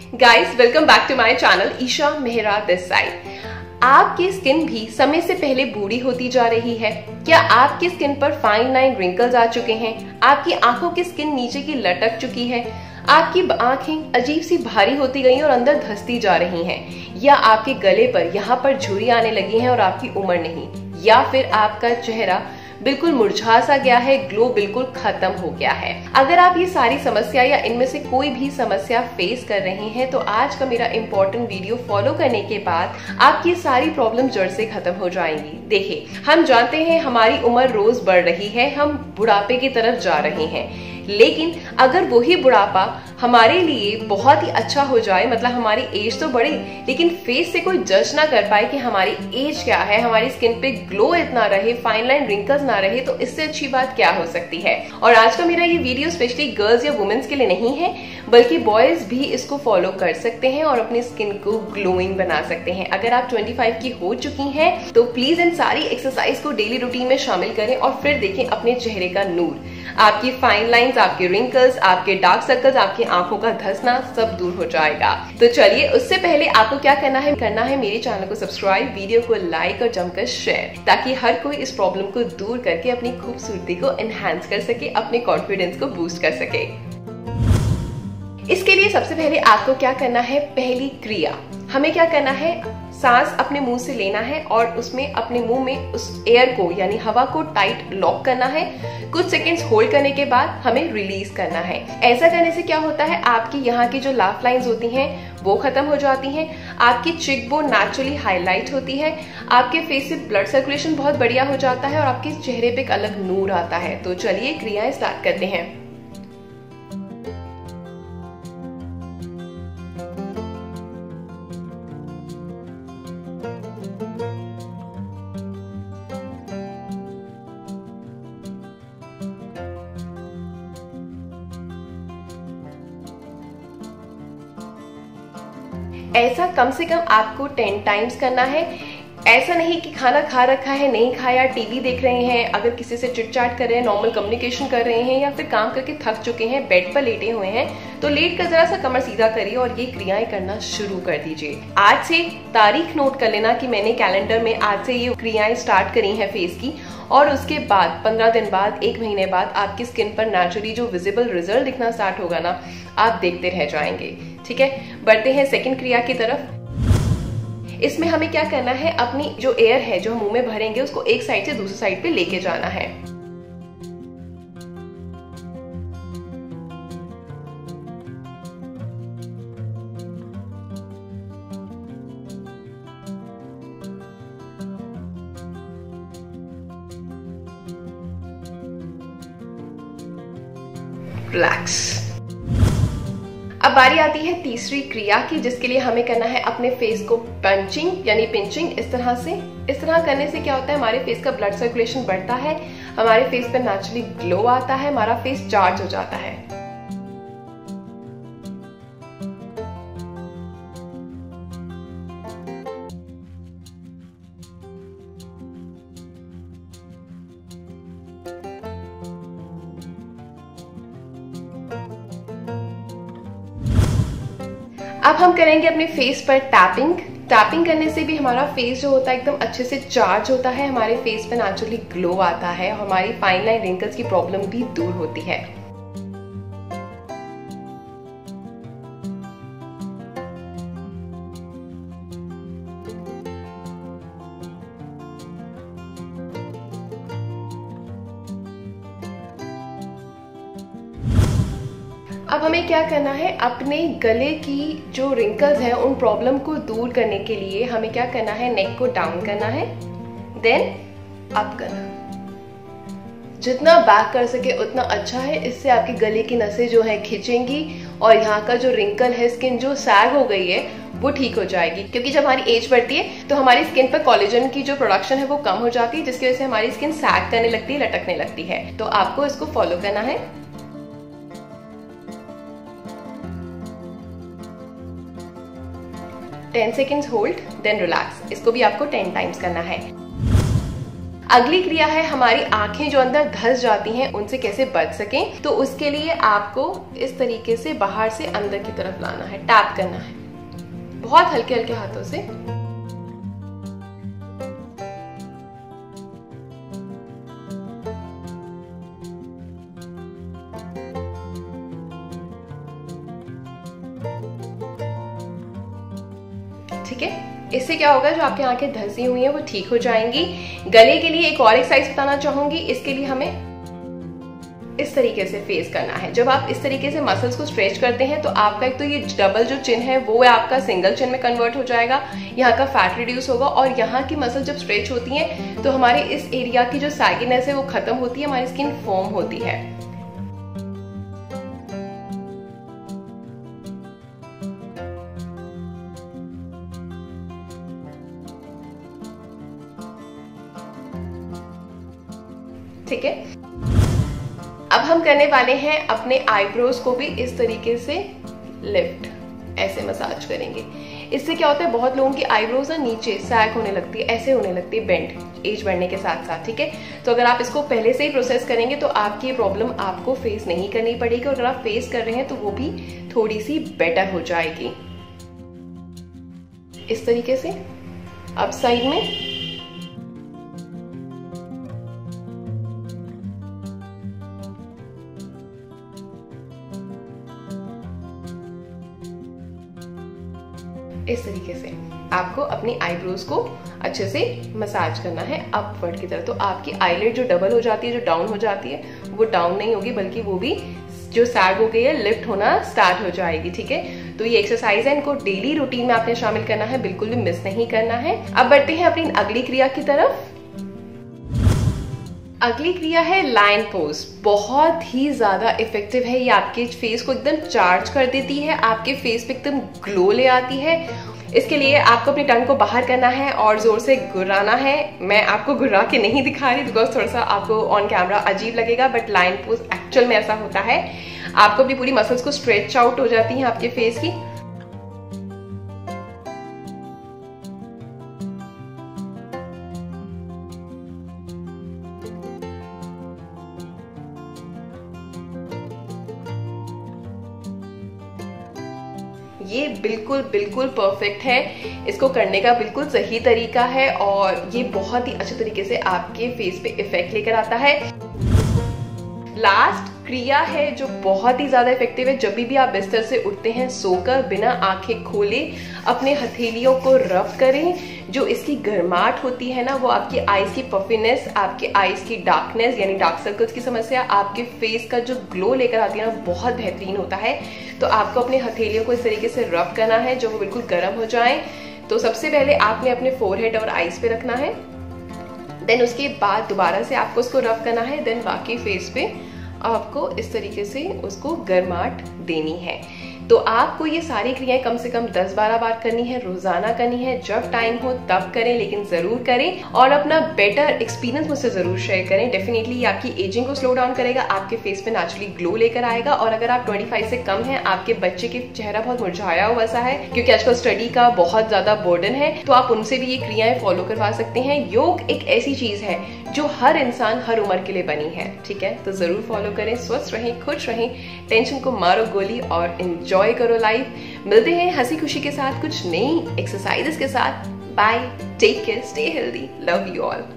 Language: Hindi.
Guys, welcome back to my channel Isha Mehra this side. आपकी स्किन भी समय से पहले बूढ़ी होती जा रही है। क्या आपकी स्किन पर फाइन लाइन रिंकल्स आ चुके हैं? आपकी आंखों की स्किन नीचे की लटक चुकी है? आपकी आंखें अजीब सी भारी होती गई और अंदर धंसती जा रही हैं? या आपके गले पर यहाँ पर झुर्री आने लगी है और आपकी उम्र नहीं? या फिर आपका चेहरा बिल्कुल मुरझा सा गया है, ग्लो बिल्कुल खत्म हो गया है? अगर आप ये सारी समस्या या इनमें से कोई भी समस्या फेस कर रहे हैं तो आज का मेरा इंपॉर्टेंट वीडियो फॉलो करने के बाद आपकी सारी प्रॉब्लम जड़ से खत्म हो जाएंगी। देखिए, हम जानते हैं हमारी उम्र रोज बढ़ रही है, हम बुढ़ापे की तरफ जा रहे हैं, लेकिन अगर वही बुढ़ापा हमारे लिए बहुत ही अच्छा हो जाए, मतलब हमारी एज तो बढ़े लेकिन फेस से कोई जज ना कर पाए कि हमारी एज क्या है, हमारी स्किन पे ग्लो इतना रहे, फाइन लाइन रिंकल्स ना रहे, तो इससे अच्छी बात क्या हो सकती है। और आज का मेरा ये वीडियो स्पेशली गर्ल्स या वुमेन्स के लिए नहीं है, बल्कि बॉयज भी इसको फॉलो कर सकते हैं और अपनी स्किन को ग्लोइंग बना सकते हैं। अगर आप 25 की हो चुकी हैं तो प्लीज इन सारी एक्सरसाइज को डेली रूटीन में शामिल करें और फिर देखें अपने चेहरे का नूर। आपकी फाइन लाइंस, आपके रिंकल्स, आपके डार्क सर्कल्स, आपकी आंखों का धंसना सब दूर हो जाएगा। तो चलिए, उससे पहले आपको क्या करना है मेरे चैनल को सब्सक्राइब, वीडियो को लाइक और जमकर शेयर, ताकि हर कोई इस प्रॉब्लम को दूर करके अपनी खूबसूरती को एनहांस कर सके, अपने कॉन्फिडेंस को बूस्ट कर सके। इसके लिए सबसे पहले आपको क्या करना है, पहली क्रिया हमें क्या करना है, सांस अपने मुंह से लेना है और उसमें अपने मुंह में उस एयर को यानी हवा को टाइट लॉक करना है। कुछ सेकंड्स होल्ड करने के बाद हमें रिलीज करना है। ऐसा करने से क्या होता है, आपकी यहाँ की जो लाफ लाइंस होती हैं वो खत्म हो जाती हैं, आपकी चिक बोन नेचुरली हाईलाइट होती है, आपके फेस से ब्लड सर्कुलेशन बहुत बढ़िया हो जाता है और आपके चेहरे पे एक अलग नूर आता है। तो चलिए क्रियाएं स्टार्ट करते हैं। ऐसा कम से कम आपको 10 टाइम्स करना है। ऐसा नहीं कि खाना खा रखा है, नहीं खाया, टीवी देख रहे हैं, अगर किसी से चिट चाट कर रहे हैं, नॉर्मल कम्युनिकेशन कर रहे हैं या फिर काम करके थक चुके हैं, बेड पर लेटे हुए हैं, तो लेट कर जरा सा कमर सीधा करिए और ये क्रियाएं करना शुरू कर दीजिए। आज से तारीख नोट कर लेना कि मैंने कैलेंडर में आज से ये क्रियाएं स्टार्ट करी हैं फेस की, और उसके बाद 15 दिन बाद, 1 महीने बाद आपकी स्किन पर नेचुरली जो विजिबल रिजल्ट दिखना स्टार्ट होगा ना, आप देखते रह जाएंगे। ठीक है, बढ़ते हैं सेकंड क्रिया की तरफ। इसमें हमें क्या करना है, अपनी जो एयर है जो हम मुंह में भरेंगे उसको एक साइड से दूसरी साइड पे लेके जाना है। रिलैक्स। अब बारी आती है तीसरी क्रिया की, जिसके लिए हमें करना है अपने फेस को पंचिंग यानी पिंचिंग। इस तरह करने से क्या होता है, हमारे फेस का ब्लड सर्कुलेशन बढ़ता है, हमारे फेस पर नेचुरली ग्लो आता है, हमारा फेस चार्ज हो जाता है। अब हम करेंगे अपने फेस पर टैपिंग करने से भी हमारा फेस जो होता है एकदम अच्छे से चार्ज होता है, हमारे फेस पर नेचुरली ग्लो आता है, हमारी फाइन लाइन रिंकल्स की प्रॉब्लम भी दूर होती है। अब हमें क्या करना है, अपने गले की जो रिंकल्स हैं उन प्रॉब्लम को दूर करने के लिए हमें क्या करना है, नेक को डाउन करना है, देन अप करना। जितना बैक कर सके उतना अच्छा है, इससे आपके गले की नसें जो है खिंचेंगी और यहाँ का जो रिंकल है, स्किन जो सैग हो गई है वो ठीक हो जाएगी। क्योंकि जब हमारी एज बढ़ती है तो हमारी स्किन पर कोलेजन की जो प्रोडक्शन है वो कम हो जाती है, जिसकी वजह से हमारी स्किन सैग करने लगती है, लटकने लगती है। तो आपको इसको फॉलो करना है। 10 सेकेंड्स होल्ड, देन रिलैक्स। इसको भी आपको 10 टाइम्स करना है। अगली क्रिया है हमारी आंखें जो अंदर धंस जाती हैं उनसे कैसे बच सकें। तो उसके लिए आपको इस तरीके से बाहर से अंदर की तरफ लाना है, टैप करना है बहुत हल्के हल्के हाथों से। ठीक है, इससे क्या होगा, जो आपकी आंखें धंसी हुई हैं वो ठीक हो जाएंगी। गले के लिए एक और एक्सरसाइज बताना चाहूंगी। इसके लिए हमें इस तरीके से फेस करना है। जब आप इस तरीके से मसल्स को स्ट्रेच करते हैं तो आपका एक तो ये डबल जो चिन है वो आपका सिंगल चिन में कन्वर्ट हो जाएगा, यहाँ का फैट रिड्यूस होगा और यहाँ की मसल जब स्ट्रेच होती हैं तो हमारे इस एरिया की जो सैगिनेस है वो खत्म होती है, हमारी स्किन फर्म होती है। ठीक है, अब हम करने वाले हैं अपने आईब्रोज को भी इस तरीके से लिफ्ट, ऐसे मसाज करेंगे। इससे क्या होता है, बहुत लोगों की आईब्रोज ना नीचे सैग होने लगती है, ऐसे होने लगती है बेंड एज बढ़ने के साथ साथ। ठीक है, तो अगर आप इसको पहले से ही प्रोसेस करेंगे तो आपकी प्रॉब्लम आपको फेस नहीं करनी पड़ेगी और अगर आप फेस कर रहे हैं तो वो भी थोड़ी सी बेटर हो जाएगी। इस तरीके से अब साइड में इस तरीके से आपको अपनी आईब्रोज को अच्छे से मसाज करना है अपवर्ड की तरफ। तो आपकी आईलिड जो डबल हो जाती है, जो डाउन हो जाती है, वो डाउन नहीं होगी बल्कि वो भी जो सैग हो गई है लिफ्ट होना स्टार्ट हो जाएगी। ठीक है, तो ये एक्सरसाइज है, इनको डेली रूटीन में आपने शामिल करना है, बिल्कुल भी मिस नहीं करना है। अब बढ़ते हैं अपनी अगली क्रिया की तरफ। अगली क्रिया है लायन पोज। बहुत ही ज्यादा इफेक्टिव है ये, आपके फेस को एकदम चार्ज कर देती है, आपके फेस पे एकदम ग्लो ले आती है। इसके लिए आपको अपनी टंग को बाहर करना है और जोर से गुर्राना है। मैं आपको गुर्रा के नहीं दिखा रही बिकॉज थोड़ा सा आपको ऑन कैमरा अजीब लगेगा, बट लायन पोज एक्चुअल में ऐसा होता है। आपको अपनी पूरी मसल्स को स्ट्रेच आउट हो जाती है आपके फेस की। ये बिल्कुल बिल्कुल परफेक्ट है, इसको करने का बिल्कुल सही तरीका है और ये बहुत ही अच्छे तरीके से आपके फेस पे इफेक्ट लेकर आता है। लास्ट क्रिया है जो बहुत ही ज्यादा इफेक्टिव है। जब भी आप बिस्तर से उठते हैं सोकर बिना आंखें खोले अपने हथेलियों को रब करें। जो इसकी गर्माहट होती है ना, वो आपकी आईज की पफिनेस, आपके आईज की डार्कनेस यानी डार्क सर्कल्स की समस्या, आपके फेस का जो ग्लो लेकर आती है ना, बहुत बेहतरीन होता है। तो आपको अपने हथेलियों को इस तरीके से रब करना है जो वो बिल्कुल गर्म हो जाए। तो सबसे पहले आपने अपने फोरहेड और आईज पे रखना है, देन उसके बाद दोबारा से आपको उसको रब करना है, देन बाकी फेस पे आपको इस तरीके से उसको गर्माहट देनी है। तो आपको ये सारी क्रियाएं कम से कम 10-12 बार करनी है, रोजाना करनी है, जब टाइम हो तब करें, लेकिन जरूर करें और अपना बेटर एक्सपीरियंस मुझसे जरूर शेयर करें। डेफिनेटली ये आपकी एजिंग को स्लो डाउन करेगा, आपके फेस पे नेचुरली ग्लो लेकर आएगा। और अगर आप 25 से कम हैं, आपके बच्चे के चेहरा बहुत मुरझाया हुआ सा है क्योंकि आजकल स्टडी का बहुत ज्यादा बर्डन है, तो आप उनसे भी ये क्रियाएं फॉलो करवा सकते हैं। योग एक ऐसी चीज है जो हर इंसान हर उम्र के लिए बनी है। ठीक है, तो जरूर फॉलो करें। स्वस्थ रहें, खुश रहें, टेंशन को मारो गोली और एंजॉय करो लाइफ। मिलते हैं हंसी खुशी के साथ कुछ नई एक्सरसाइजेस के साथ। Bye, take care, stay healthy, love you all.